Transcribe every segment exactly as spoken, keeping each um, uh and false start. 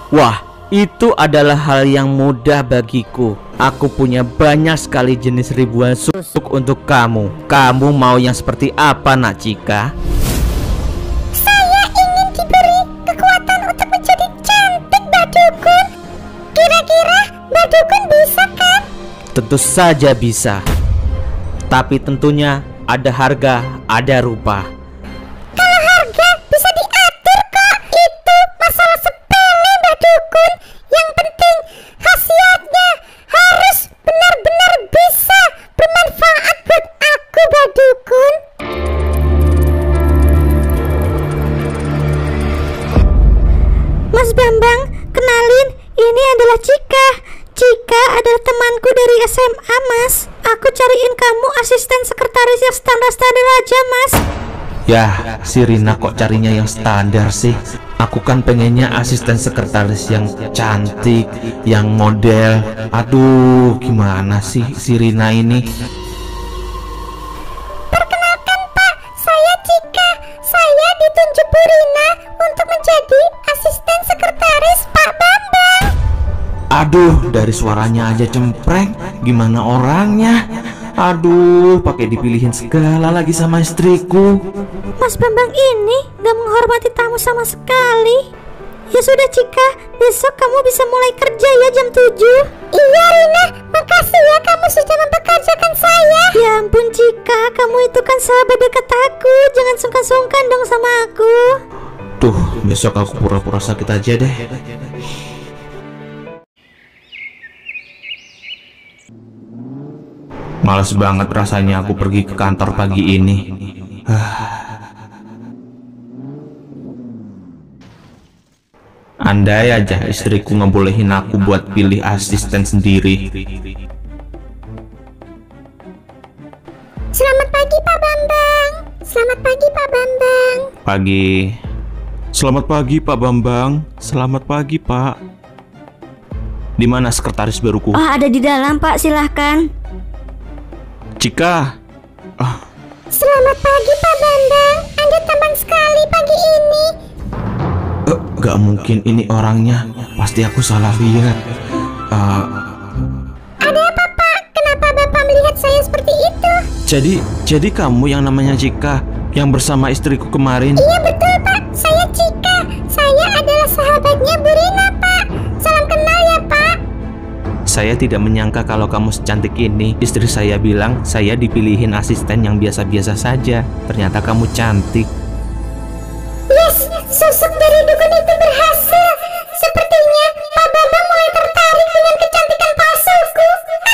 Wah, itu adalah hal yang mudah bagiku. Aku punya banyak sekali jenis ribuan susuk untuk kamu. Kamu mau yang seperti apa, Nak Cika? Saya ingin diberi kekuatan untuk menjadi cantik, Mbak Dukun. Kira-kira Mbak Dukun bisa kan? Tentu saja bisa. Tapi tentunya ada harga, ada rupa. Kalau harga bisa diatur kok. Itu masalah sepele, Mbak Dukun. Yang penting khasiatnya harus benar-benar bisa bermanfaat buat aku, Mbak Dukun. Mas Bambang, kenalin, ini adalah Cika. Cika adalah temanku dari S M A, Mas. Aku cariin kamu asisten sekretaris yang standar-standar aja, Mas. Yah, si Rina kok carinya yang standar sih? Aku kan pengennya asisten sekretaris yang cantik, yang model. Aduh, gimana sih si Rina ini? Perkenalkan, Pak, saya Cika. Saya ditunjuk Bu Rina untuk menjadi asisten sekretaris Pak Bambang. Aduh, dari suaranya aja cempreng. Gimana orangnya? Aduh, pakai dipilihin segala lagi sama istriku. Mas Bambang ini gak menghormati tamu sama sekali. Ya sudah Cika, besok kamu bisa mulai kerja ya jam tujuh. Iya Rina, makasih ya kamu sudah mempekerjakan saya. Ya ampun Cika, kamu itu kan sahabat dekat aku. Jangan sungkan-sungkan dong sama aku. Tuh, besok aku pura-pura sakit aja deh. Males banget rasanya aku pergi ke kantor pagi ini. Andai aja istriku ngebolehin aku buat pilih asisten sendiri. Selamat pagi Pak Bambang. Selamat pagi Pak Bambang. Pagi. Selamat pagi Pak Bambang. Selamat pagi Pak. Di mana sekretaris baruku? Oh, ada di dalam Pak, silahkan. Cika. Ah. Selamat pagi Pak Bambang. Anda tampan sekali pagi ini. Uh, gak mungkin ini orangnya. Pasti aku salah lihat. Uh, Ada apa Pak? Kenapa Bapak melihat saya seperti itu? Jadi, jadi kamu yang namanya Cika, yang bersama istriku kemarin? Iya betul Pak. Saya Cika. Saya adalah sahabatnya Bu Rina Pak. Salam kenal ya Pak. Saya tidak menyangka kalau kamu secantik ini. Istri saya bilang saya dipilihin asisten yang biasa-biasa saja. Ternyata kamu cantik. Yes, sosok dari dukun itu berhasil. Sepertinya Pak Bambang mulai tertarik dengan kecantikan palsuku.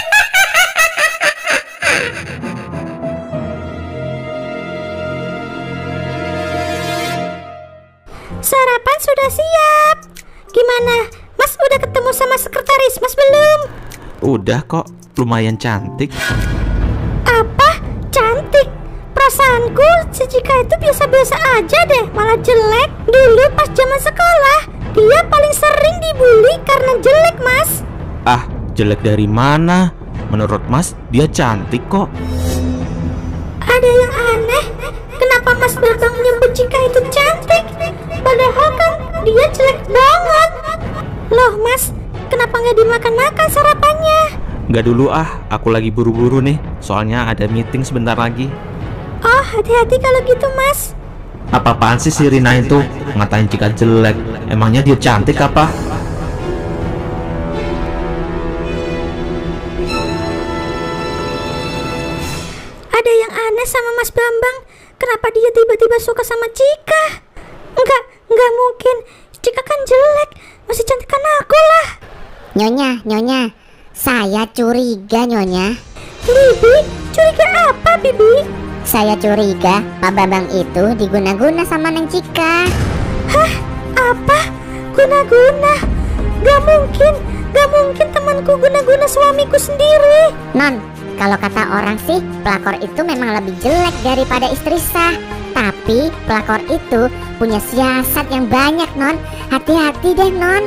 Sarapan sudah siap. Gimana? Mas udah ketemu sama sekretaris Mas belum? Udah kok, lumayan cantik. Apa? Cantik? Perasaanku si Cika itu biasa-biasa aja deh, malah jelek. Dulu pas zaman sekolah, dia paling sering dibully karena jelek, Mas. Ah, jelek dari mana? Menurut Mas, dia cantik kok. Ada yang aneh. Kenapa Mas Bambang nyebut Cika itu cantik? Padahal kan dia jelek banget. Loh Mas, kenapa nggak dimakan-makan sarapannya? Nggak dulu ah, aku lagi buru-buru nih. Soalnya ada meeting sebentar lagi. Oh, hati-hati kalau gitu Mas. Apa-apaan sih si Rina itu? Ngatain Cika jelek. Emangnya dia cantik apa? Ada yang aneh sama Mas Bambang. Kenapa dia tiba-tiba suka sama Cika? Enggak, enggak mungkin. Cika kan jelek. Masih cantikan aku lah. Nyonya, Nyonya, saya curiga Nyonya. Bibi, curiga apa Bibi? Saya curiga Pak Bambang itu diguna-guna sama Neng Cika. Hah? Apa? Guna-guna? Gak mungkin. Gak mungkin temanku guna-guna suamiku sendiri. Non, kalau kata orang sih pelakor itu memang lebih jelek daripada istri sah. Tapi pelakor itu punya siasat yang banyak Non. Hati-hati deh Non.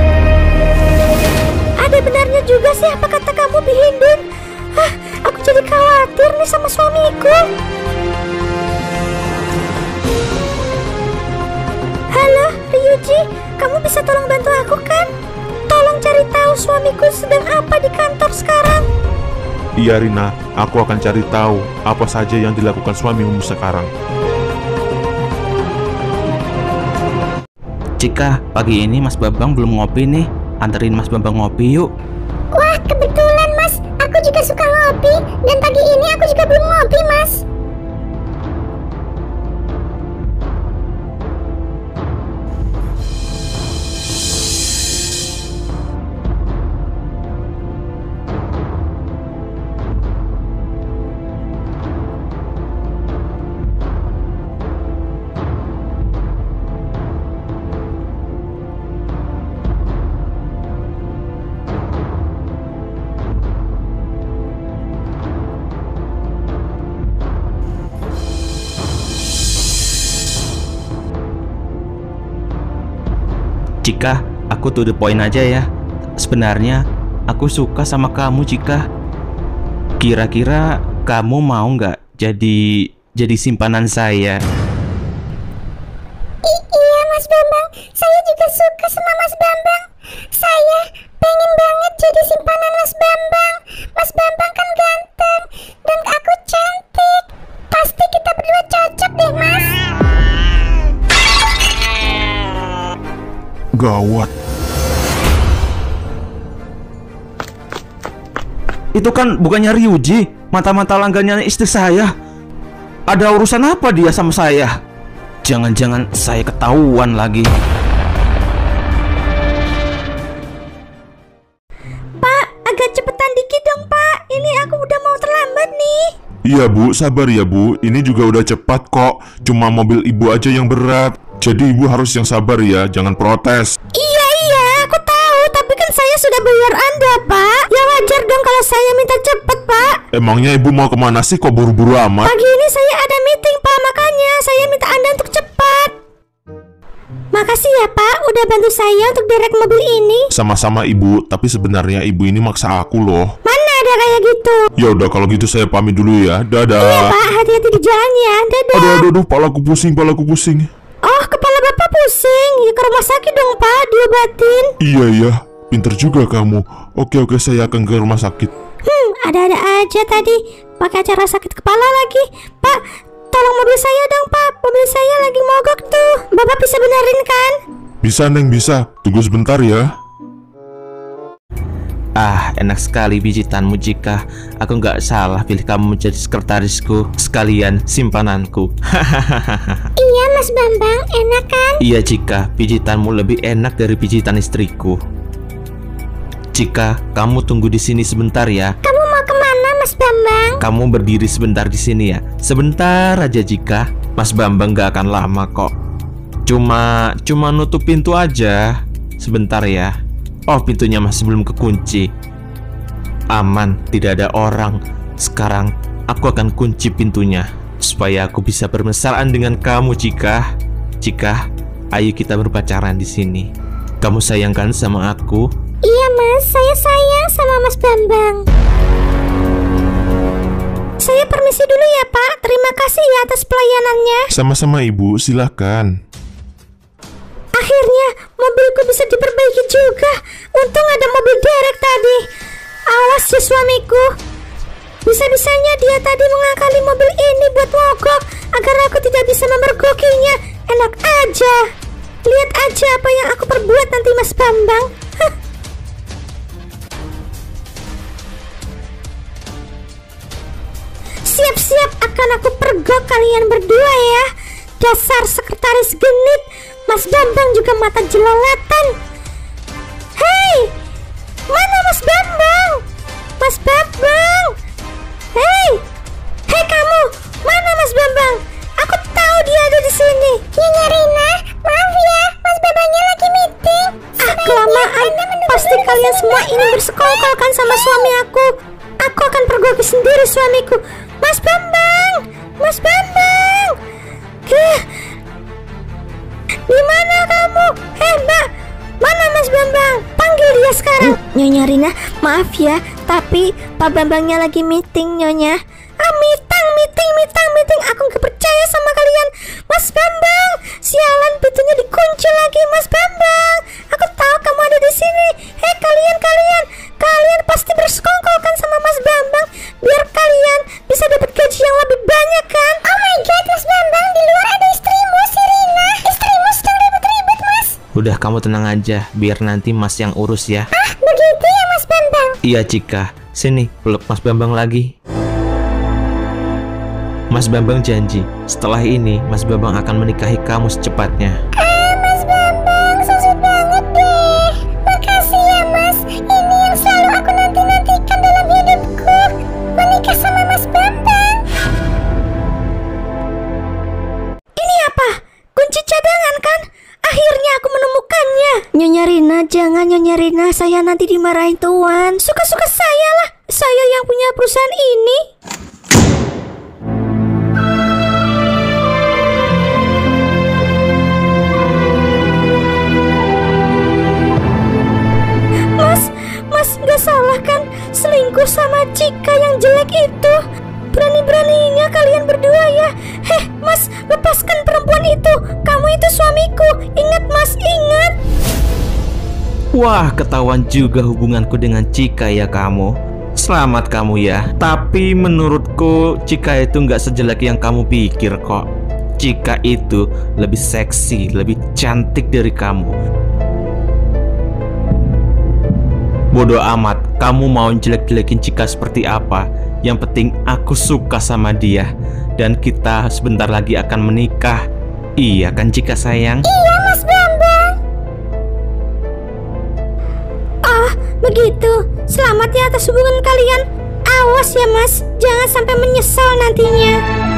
Ada benarnya juga sih apa kata kamu Bihindun. Hah, aku jadi khawatir nih sama suamiku. Halo Ryuji, kamu bisa tolong bantu aku kan? suamiku sedang apa di kantor sekarang? Iya Rina, aku akan cari tahu apa saja yang dilakukan suamimu sekarang. Cika, pagi ini Mas Bambang belum ngopi nih. Anterin Mas Bambang ngopi yuk. Wah, kebetulan Mas, aku juga suka ngopi. Dan pagi ini aku juga belum ngopi Mas. Cika, aku to the point aja ya. Sebenarnya aku suka sama kamu, Cika. Kira-kira kamu mau nggak jadi jadi simpanan saya? I iya Mas Bambang, saya juga suka sama Mas Bambang. Saya pengen banget jadi simpanan Mas Bambang. Mas Bambang kan ganteng dan aku cantik. Pasti kita berdua cocok deh Mas. Gawat. Itu kan bukannya Ryuji, mata-mata langganannya istri saya. Ada urusan apa dia sama saya? Jangan-jangan saya ketahuan lagi. Pak, agak cepetan dikit dong Pak. Ini aku udah mau terlambat nih. Iya Bu, sabar ya Bu. Ini juga udah cepat kok. Cuma mobil ibu aja yang berat. Jadi ibu harus yang sabar ya, jangan protes. Iya iya, aku tahu. Tapi kan saya sudah bayar Anda Pak. Ya wajar dong kalau saya minta cepet Pak. Emangnya ibu mau kemana sih kok buru-buru amat? Pagi ini saya ada meeting Pak, makanya saya minta Anda untuk cepat. Makasih ya Pak, udah bantu saya untuk derek mobil ini. Sama-sama ibu, tapi sebenarnya ibu ini maksa aku loh. Mana ada kayak gitu. Ya udah kalau gitu saya pamit dulu ya. Dadah. Iya Pak, hati-hati di jalan ya. Dadah. Aduh aduh aduh, palaku pusing, palaku pusing. Oh, kepala Bapak pusing. Ya ke rumah sakit dong Pak, diobatin. Iya iya, pinter juga kamu. Oke oke, saya akan ke rumah sakit. Hmm, ada-ada aja tadi. Pakai acara sakit kepala lagi. Pak, tolong mobil saya dong Pak. Mobil saya lagi mogok tuh. Bapak bisa benerin kan? Bisa Neng, bisa. Tunggu sebentar ya. Ah, enak sekali pijitanmu, Cika. Aku nggak salah pilih kamu menjadi sekretarisku, sekalian simpananku. Iya Mas Bambang, enak kan? Iya, Cika, pijitanmu lebih enak dari pijitan istriku. Cika, kamu tunggu di sini sebentar ya. Kamu mau kemana Mas Bambang? Kamu berdiri sebentar di sini ya. Sebentar aja, Cika. Mas Bambang nggak akan lama kok. Cuma, cuma nutup pintu aja. Sebentar ya. Oh, pintunya masih belum kekunci. Aman, tidak ada orang. Sekarang aku akan kunci pintunya supaya aku bisa bermesraan dengan kamu, Cika. Cika, ayo kita berpacaran di sini. Kamu sayangkan sama aku? Iya Mas, saya sayang sama Mas Bambang. Saya permisi dulu ya Pak. Terima kasih ya atas pelayanannya. Sama-sama ibu, silakan. Akhirnya mobilku bisa diperbaiki juga. Untung ada mobil derek tadi. Awas ya suamiku. Bisa-bisanya dia tadi mengakali mobil ini buat mogok agar aku tidak bisa memergokinya. Enak aja. Lihat aja apa yang aku perbuat nanti Mas Bambang. Hah. Siap-siap akan aku pergok kalian berdua ya. Dasar sekretaris genit. Mas Bambang juga mata jelalatan. Hei, mana Mas Bambang? Mas Bambang. Hei, hei kamu, mana Mas Bambang? Aku tahu dia ada di sini. Nyonya Rina, maaf ya, Mas Bambangnya lagi meeting. Ah, kelamaan. Pasti kalian semua ingin bersekongkol kan sama suami aku. Aku akan pergoki sendiri suamiku. Mas Bambang, Mas Bambang. Heh. Di mana kamu? Hei Mbak, mana Mas Bambang? Panggil dia sekarang. Nyonya Rina, maaf ya, tapi Pak Bambangnya lagi meeting Nyonya. Ah, meeting, meeting, meeting, meeting. Aku gak percaya sama kalian. Mas Bambang, sialan pintunya dikunci lagi Mas Bambang. Aku tahu kamu ada di sini. Hei kalian, kalian. Udah, kamu tenang aja, biar nanti Mas yang urus ya. Ah, begitu ya Mas Bambang? Iya Cika, sini peluk Mas Bambang lagi. Mas Bambang janji, setelah ini Mas Bambang akan menikahi kamu secepatnya. Ah, Mas Bambang, so sweet banget deh. Makasih ya Mas, ini yang selalu aku nanti-nantikan dalam hidupku, menikah sama Mas Bambang. Ini apa? Kunci cadangan kan? Akhirnya aku menemukannya. Nyonya Rina, jangan Nyonya Rina, saya nanti dimarahin tuan. Suka-suka saya lah, saya yang punya perusahaan ini. Mas, Mas gak salah kan selingkuh sama Cika yang jelek itu? Berani-beraninya kalian berdua ya. Heh, Mas, lepaskan perempuan itu. Kamu itu suamiku. Ingat Mas, ingat. Wah, ketahuan juga hubunganku dengan Cika ya kamu. Selamat kamu ya. Tapi menurutku Cika itu nggak sejelek yang kamu pikir kok. Cika itu lebih seksi, lebih cantik dari kamu. Bodoh amat, kamu mau jelek-jelekin Cika seperti apa. Yang penting aku suka sama dia. Dan kita sebentar lagi akan menikah. Iya kan Cika sayang? Iya Mas Bambang. Ah, begitu. Selamat ya atas hubungan kalian. Awas ya Mas, jangan sampai menyesal nantinya.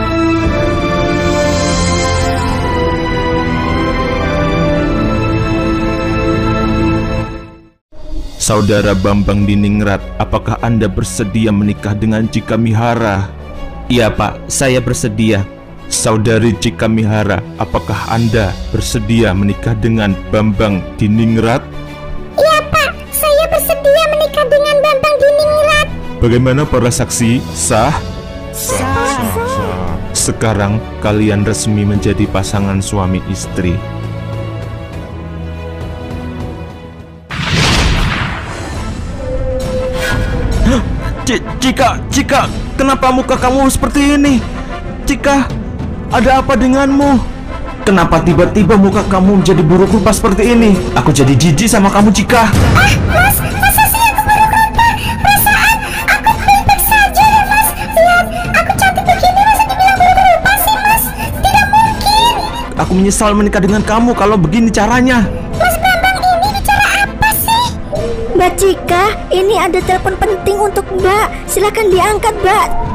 Saudara Bambang Diningrat, apakah Anda bersedia menikah dengan Cika Mihara? Iya Pak, saya bersedia. Saudari Cika Mihara, apakah Anda bersedia menikah dengan Bambang Diningrat? Iya Pak, saya bersedia menikah dengan Bambang Diningrat. Bagaimana para saksi? Sah? Sah. Sekarang kalian resmi menjadi pasangan suami istri. C Cika, Cika, kenapa muka kamu seperti ini? Cika, ada apa denganmu? Kenapa tiba-tiba muka kamu menjadi buruk rupa seperti ini? Aku jadi jijik sama kamu, Cika. Ah, Mas, masa sih aku buruk rupa? Perasaan aku baik-baik saja ya Mas. Lihat, aku cantik begini masa dibilang buruk rupa sih Mas? Tidak mungkin. Aku menyesal menikah dengan kamu kalau begini caranya. Mas Bambang ini bicara apa sih? Mbak Cika, ini ada telepon penting untuk Mbak. Silakan diangkat, Mbak.